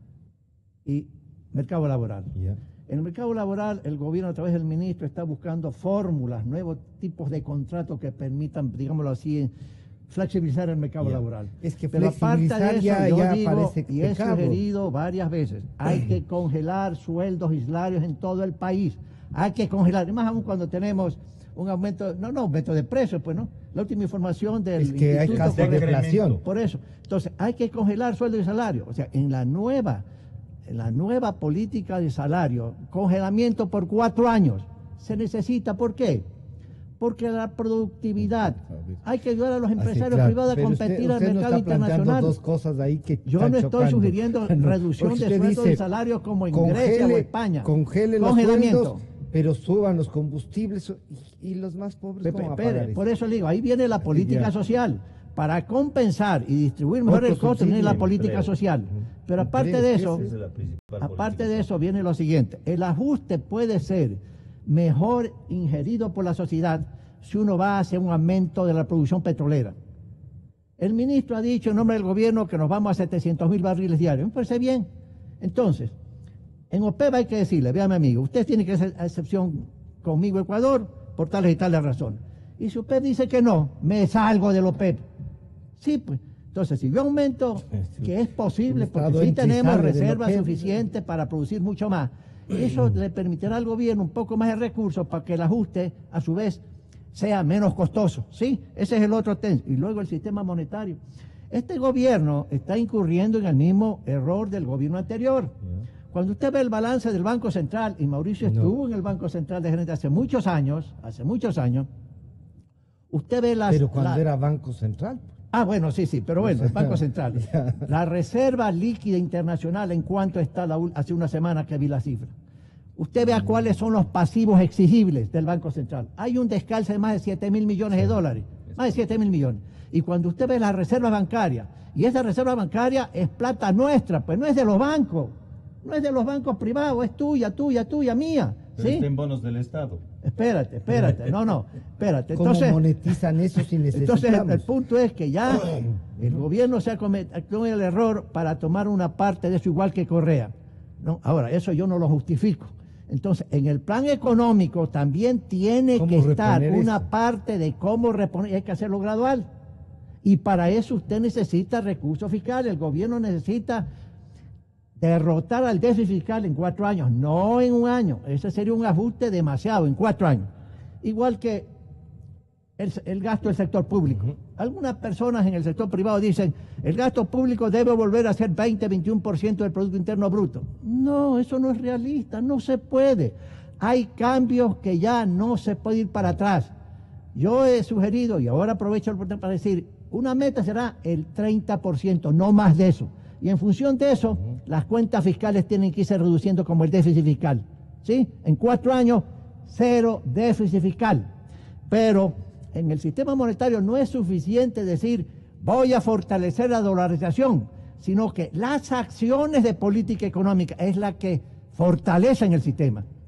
y mercado laboral. Ya. En el mercado laboral, el gobierno a través del ministro está buscando fórmulas, nuevos tipos de contratos que permitan, digámoslo así, flexibilizar el mercado Ya. laboral. Es que Pero aparte de flexibilizar eso, ya- yo ya digo, parece y he pecado. sugerido varias veces, hay que congelar sueldos y salarios en todo el país. Hay que congelar, más aún cuando tenemos un aumento, no aumento de precios, pues no. La última información del Es que hay Instituto casos de fue- deflación. por eso. Entonces, hay que congelar sueldos y salarios. O sea, en la nueva política de salario, congelamiento por 4 años, se necesita. ¿Por qué? Porque la productividad, hay que ayudar a los empresarios claro. privados a Pero competir usted al no mercado está planteando internacional. dos cosas ahí que Yo están no estoy chocando. sugiriendo No, reducción porque de usted sueldos dice, y salarios como en Grecia o España. Congele los Congelamiento. sueldos, pero suban los combustibles y los más pobres ¿cómo van a pagar eso? Por eso le digo, ahí viene la política Ya. social. Para compensar y distribuir mejor Otro el costo, viene la subsidio. política Empleo. social. Pero aparte Empleo, de es que eso, Esa es la principal aparte política de eso viene lo siguiente: el ajuste puede ser mejor ingerido por la sociedad si uno va hacia un aumento de la producción petrolera. El ministro ha dicho en nombre del gobierno que nos vamos a 700.000 barriles diarios. Me parece bien. Entonces, en OPEP hay que decirle: vea, mi amigo, usted tiene que hacer excepción conmigo, Ecuador, por tales y tales razones. Y si OPEP dice que no, me salgo del OPEP. Sí, pues. Entonces, si yo aumento, que es posible, Un porque estado sí tenemos enquistable del reservas OPEP. suficientes para producir mucho más, eso le permitirá al gobierno un poco más de recursos para que el ajuste, a su vez, sea menos costoso. ¿Sí? Ese es el otro tema. Y luego el sistema monetario. Este gobierno está incurriendo en el mismo error del gobierno anterior. Cuando usted ve el balance del Banco Central, y Mauricio estuvo en el Banco Central de gerente hace muchos años, usted ve las... Pero cuando era Banco Central. Ah, bueno, sí, pero bueno, el Banco Central. Ya. La reserva líquida internacional, ¿en cuánto está hace una semana que vi la cifra? Usted vea cuáles son los pasivos exigibles del Banco Central. Hay un descalce de más de 7.000 millones de dólares, más de 7.000 millones. Y cuando usted ve las reservas bancarias, y esa reserva bancaria es plata nuestra, pues no es de los bancos, no es de los bancos privados, es tuya, mía. Pero ¿Sí? está en bonos del Estado. Espérate, espérate. ¿Cómo Entonces, monetizan eso si necesitamos? entonces el punto es que ya el gobierno se ha cometido el error para tomar una parte de eso, igual que Correa. ¿No? Ahora, eso yo no lo justifico. Entonces, en el plan económico también tiene ¿Cómo que estar reponer una eso? parte de cómo reponer, y hay que hacerlo gradual. Y para eso usted necesita recursos fiscales, el gobierno necesita derrotar al déficit fiscal en 4 años, no en un año. Ese sería un ajuste demasiado, en 4 años. Igual que el gasto del sector público. Algunas personas en el sector privado dicen, el gasto público debe volver a ser 20-21% del Producto Interno Bruto. No, eso no es realista, no se puede. Hay cambios que ya no se puede ir para atrás. Yo he sugerido, y ahora aprovecho el oportunidad para decir, una meta será el 30%, no más de eso. Y en función de eso, las cuentas fiscales tienen que irse reduciendo como el déficit fiscal. ¿Sí? En 4 años, 0 déficit fiscal. Pero en el sistema monetario no es suficiente decir, voy a fortalecer la dolarización, sino que las acciones de política económica es la que fortalecen el sistema.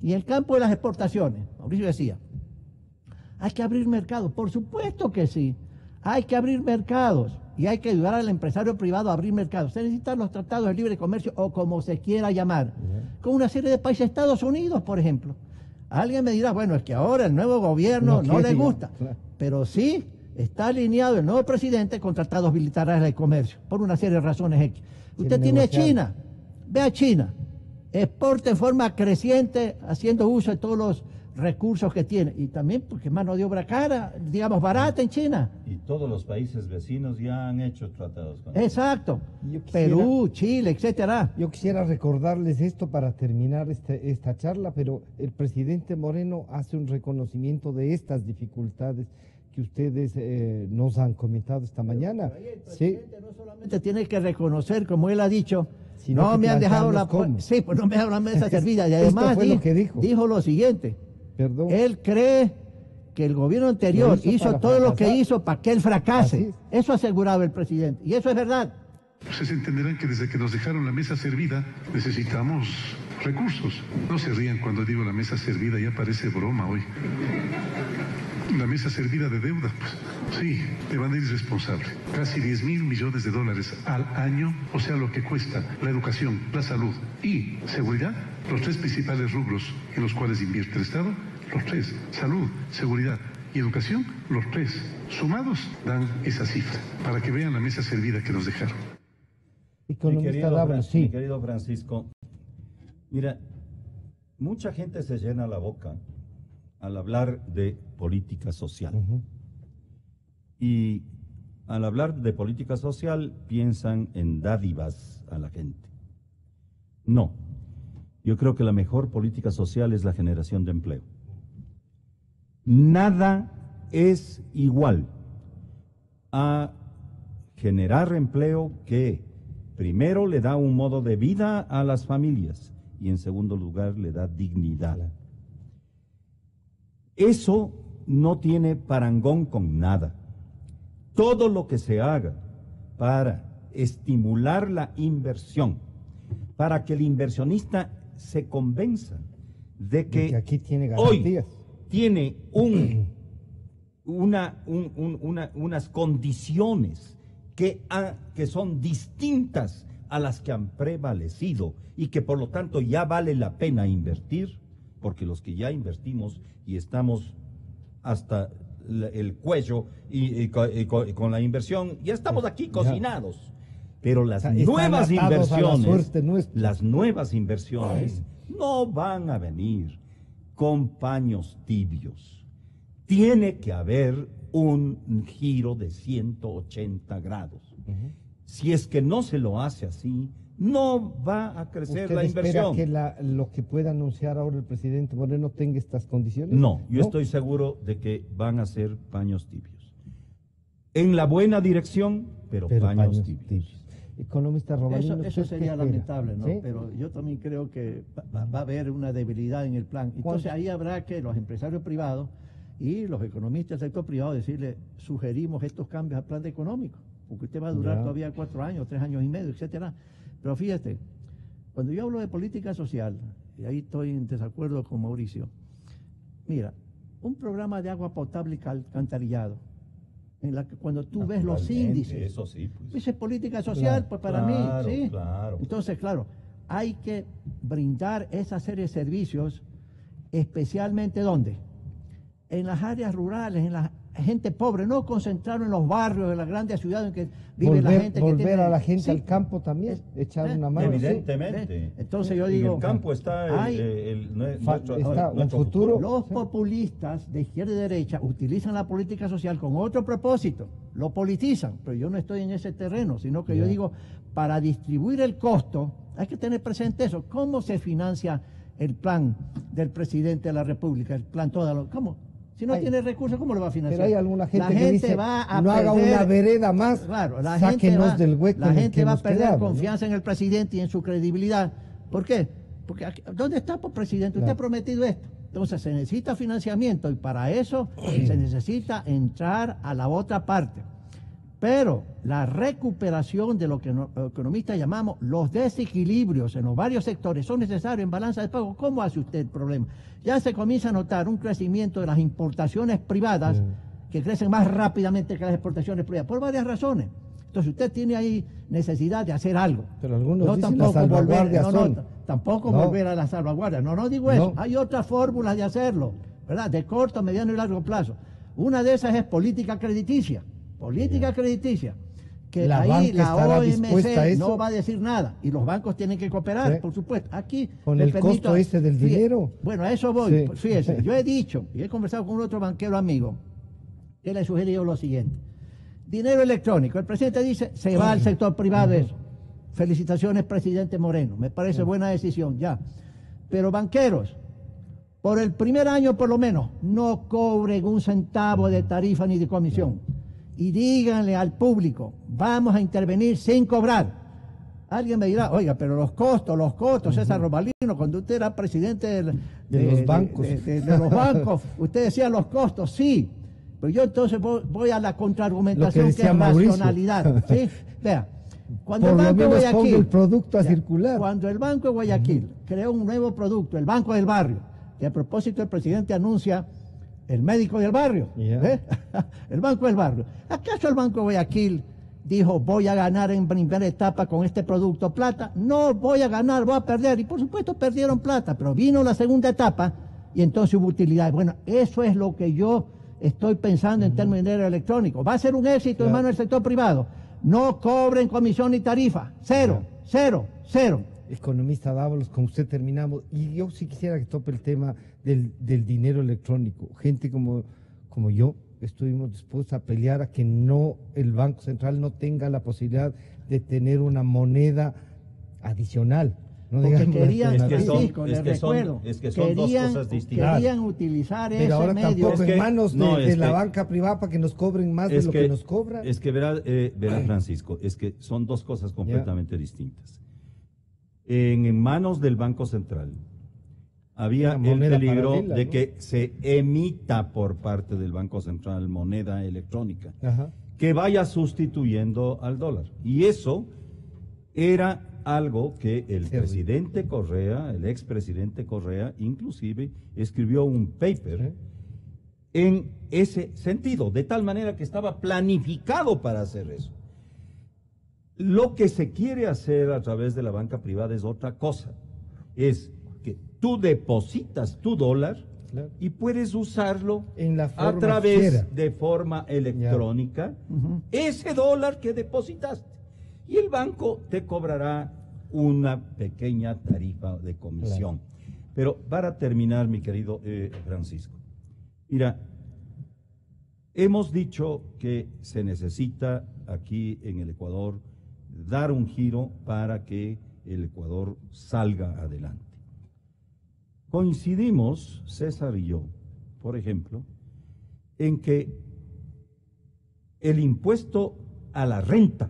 Y en el campo de las exportaciones, Mauricio decía, hay que abrir mercados. Por supuesto que sí, hay que abrir mercados y hay que ayudar al empresario privado a abrir mercados. Se necesitan los tratados de libre comercio o como se quiera llamar, con una serie de países, Estados Unidos, por ejemplo. Alguien me dirá, bueno, es que ahora el nuevo gobierno no le gusta, pero sí está alineado el nuevo presidente con tratados bilaterales de comercio, por una serie de razones X. Usted tiene China, ve a China, exporta en forma creciente, haciendo uso de todos los recursos que tiene, y también porque es mano de obra cara, digamos, barata en China. Y todos los países vecinos ya han hecho tratados con ellos. Exacto, Perú, Chile, etcétera. Yo quisiera recordarles esto para terminar esta charla, pero el presidente Moreno hace un reconocimiento de estas dificultades que ustedes nos han comentado esta mañana. El presidente no solamente tiene que reconocer, como él ha dicho, sino no me han dejado sí, pues no me dejaron la mesa servida, y además dijo lo siguiente. Perdón. Él cree que el gobierno anterior hizo todo lo que hizo para que él fracase. Eso aseguraba el presidente, y eso es verdad. Ustedes entenderán que desde que nos dejaron la mesa servida necesitamos recursos. No se rían cuando digo la mesa servida, ya parece broma hoy. La mesa servida de deuda, pues sí, de manera irresponsable. Casi 10.000 millones de dólares al año, o sea, lo que cuesta la educación, la salud y seguridad, los tres principales rubros en los cuales invierte el Estado, los tres, salud, seguridad y educación, los tres sumados dan esa cifra, para que vean la mesa servida que nos dejaron. Mi querido Francisco, mira, mucha gente se llena la boca al hablar de política social. Y al hablar de política social piensan en dádivas a la gente. No, yo creo que la mejor política social es la generación de empleo. Nada es igual a generar empleo que primero le da un modo de vida a las familias y en segundo lugar le da dignidad. Eso no tiene parangón con nada. Todo lo que se haga para estimular la inversión, para que el inversionista se convenza de que aquí tiene hoy tiene unas condiciones que son distintas a las que han prevalecido y que por lo tanto ya vale la pena invertir, porque los que ya invertimos y estamos hasta el cuello y con la inversión, ya estamos aquí cocinados. Pero las nuevas inversiones no van a venir con paños tibios. Tiene que haber un giro de 180 grados. Si es que no se lo hace así, no va a crecer la inversión. ¿Usted espera que lo que pueda anunciar ahora el presidente Moreno tenga estas condiciones? No, yo estoy seguro de que van a ser paños tibios. En la buena dirección, pero paños tibios. Economista Robalino, eso sería lamentable, ¿no? ¿Sí? Pero yo también creo que va a haber una debilidad en el plan. Entonces ahí habrá que los empresarios privados y los economistas del sector privado decirle, sugerimos estos cambios al plan económico, porque usted va a durar todavía 4 años, 3 años y medio, etcétera. Pero fíjate, cuando yo hablo de política social, y ahí estoy en desacuerdo con Mauricio, mira, un programa de agua potable y alcantarillado, en la que cuando tú ves los índices, eso sí, pues. Esa es política social, pues para mí, ¿sí? Claro. Entonces, claro, hay que brindar esa serie de servicios, especialmente ¿dónde? En las áreas rurales, en la gente pobre, no concentrarlo en los barrios de las grandes ciudades en que vive la gente. Volver a la gente al campo también, echar una mano. Evidentemente. Entonces yo digo, en el campo está nuestro futuro. Los populistas de izquierda y derecha utilizan la política social con otro propósito, lo politizan, pero yo no estoy en ese terreno, sino que yo digo, para distribuir el costo, hay que tener presente eso, cómo se financia el plan del presidente de la República, el plan ¿cómo? Si no tiene recursos, ¿cómo lo va a financiar? Pero hay alguna gente que dice, no haga una vereda más, sáquenos del hueco. La gente va a perder confianza en el presidente y en su credibilidad. ¿Por qué? Porque ¿dónde está, por presidente? Usted ha prometido esto. Entonces se necesita financiamiento y para eso se necesita entrar a la otra parte. Pero la recuperación de lo que los economistas llamamos los desequilibrios en los varios sectores son necesarios en balanza de pago. ¿Cómo hace usted el problema? Ya se comienza a notar un crecimiento de las importaciones privadas que crecen más rápidamente que las exportaciones privadas, por varias razones. Entonces usted tiene ahí necesidad de hacer algo. Pero algunos no dicen tampoco las salvaguardias tampoco volver a las salvaguardias. No digo eso. Hay otras fórmulas de hacerlo, ¿verdad? De corto, mediano y largo plazo. Una de esas es política crediticia. Política crediticia. Que ahí la OMC no va a decir nada. Y los bancos tienen que cooperar, por supuesto. Aquí con el costo ese del dinero. Bueno, a eso voy. Sí. Fíjese, yo he dicho, y he conversado con un otro banquero amigo, que le he sugerido lo siguiente. Dinero electrónico. El presidente dice, se va al sector privado eso. Felicitaciones, presidente Moreno. Me parece buena decisión, ya. Pero banqueros, por el primer año por lo menos, no cobren un centavo de tarifa ni de comisión. Y díganle al público, vamos a intervenir sin cobrar. Alguien me dirá, oiga, pero los costos, César Robalino, cuando usted era presidente de los bancos, usted decía los costos, sí. Pero yo entonces voy a la contraargumentación que es racionalidad. ¿Sí? Vea, cuando el Banco de Guayaquil, el producto a circular. Cuando el Banco de Guayaquil creó un nuevo producto, el Banco del Barrio, que a propósito el presidente anuncia el médico del barrio, el Banco del Barrio. ¿Acaso el Banco de Guayaquil dijo, voy a ganar en primera etapa con este producto plata? No, voy a ganar, voy a perder. Y por supuesto perdieron plata, pero vino la segunda etapa y entonces hubo utilidad. Bueno, eso es lo que yo estoy pensando en términos de dinero electrónico. Va a ser un éxito, hermano, del sector privado. No cobren comisión ni tarifa. Cero. Economista Dávalos, con usted terminamos. Y yo sí quisiera que tope el tema del dinero electrónico. Gente como yo, estuvimos dispuestos a pelear a que no, el Banco Central no tenga la posibilidad de tener una moneda adicional. No porque querían, son dos cosas distintas. Querían utilizar ese ahora medio. Tampoco en manos de la banca privada para que nos cobren más de lo que nos cobran. Es que verá Francisco, es que son dos cosas completamente distintas. En manos del Banco Central había el peligro de que se emita por parte del Banco Central moneda electrónica que vaya sustituyendo al dólar. Y eso era algo que el presidente Correa, el expresidente Correa, inclusive escribió un paper en ese sentido, de tal manera que estaba planificado para hacer eso. Lo que se quiere hacer a través de la banca privada es otra cosa, es que tú depositas tu dólar y puedes usarlo a través de forma electrónica, ese dólar que depositaste. Y el banco te cobrará una pequeña tarifa de comisión. Pero para terminar, mi querido Francisco, mira, hemos dicho que se necesita aquí en el Ecuador dar un giro para que el Ecuador salga adelante. Coincidimos, César y yo, por ejemplo, en que el impuesto a la renta,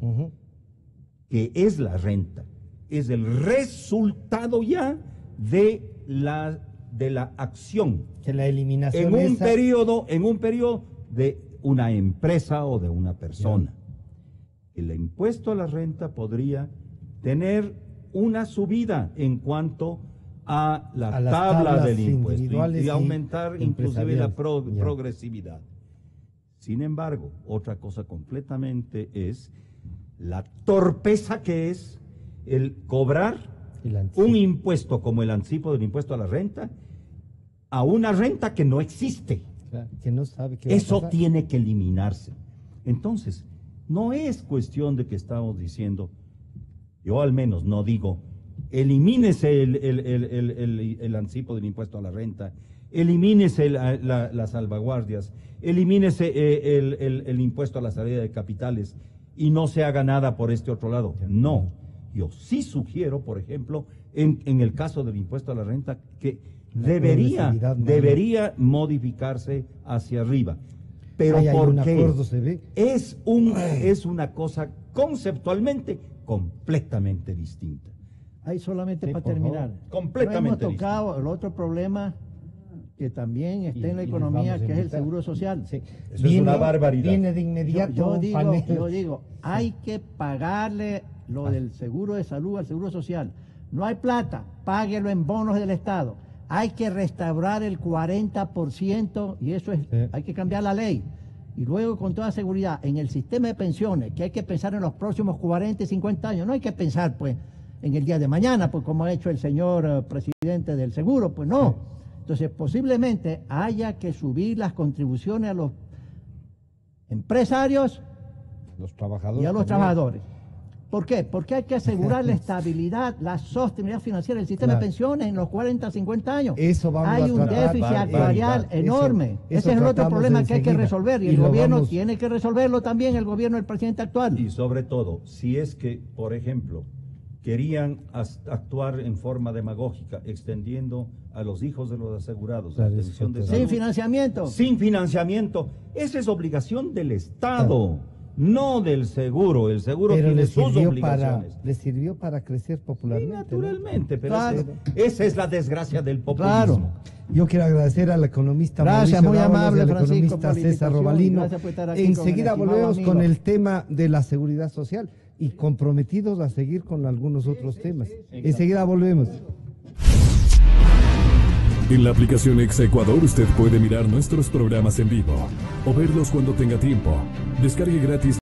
que es la renta, es el resultado ya de la acción. Que la eliminación en un periodo de una empresa o de una persona. El impuesto a la renta podría tener una subida en cuanto a la tabla del impuesto y aumentar inclusive la progresividad. Sin embargo, otra cosa completamente es la torpeza que es el cobrar un impuesto como el anticipo del impuesto a la renta a una renta que no existe. Claro, que no sabe qué va a Eso pasar. tiene que eliminarse. Entonces, no es cuestión de que estamos diciendo, yo al menos no digo, elimínese el anticipo del impuesto a la renta, elimínese las salvaguardias, elimínese el impuesto a la salida de capitales y no se haga nada por este otro lado. No, yo sí sugiero, por ejemplo, en el caso del impuesto a la renta, que debería modificarse hacia arriba. Pero porque es una cosa conceptualmente completamente distinta. Ahí solamente para terminar. Completamente no hemos tocado el otro problema que también esté en la economía, que es el seguro social. Sí. Eso es una barbaridad. Viene de inmediato Yo panel. digo, hay que pagarle lo del seguro de salud al seguro social. No hay plata, páguelo en bonos del Estado. Hay que restaurar el 40% y eso es, hay que cambiar la ley. Y luego, con toda seguridad, en el sistema de pensiones, que hay que pensar en los próximos 40 y 50 años, no hay que pensar, pues, en el día de mañana, pues, como ha hecho el señor presidente del seguro, pues no. Entonces, posiblemente haya que subir las contribuciones a los empresarios Los trabajadores y a los también. trabajadores. ¿Por qué? Porque hay que asegurar la estabilidad, la sostenibilidad financiera del sistema de pensiones en los 40, 50 años. Eso vamos hay a un tratar. déficit actuarial enorme. Eso Ese es el otro tratamos problema que hay que enseguida. resolver y Y el lo gobierno vamos- tiene que resolverlo también, el gobierno del presidente actual. Y sobre todo, si es que, por ejemplo, querían actuar en forma demagógica, extendiendo a los hijos de los asegurados la atención de salud Sin financiamiento. sin financiamiento, esa es obligación del Estado, no del seguro. El seguro Pero tiene le sus sirvió obligaciones. le sirvió para crecer Sí, popularmente. naturalmente, pero Claro. esa es la desgracia del populismo. Claro. ¿no? Yo quiero agradecer al economista Gracias, Mauricio muy Dávalos y amable, al Francisco, economista por la César invitación. Robalino. Gracias por estar aquí con el Enseguida estimado volvemos amigo. con el tema de la seguridad social y comprometidos a seguir con algunos otros temas. Enseguida volvemos. En la aplicación Exa Ecuador usted puede mirar nuestros programas en vivo o verlos cuando tenga tiempo. Descargue gratis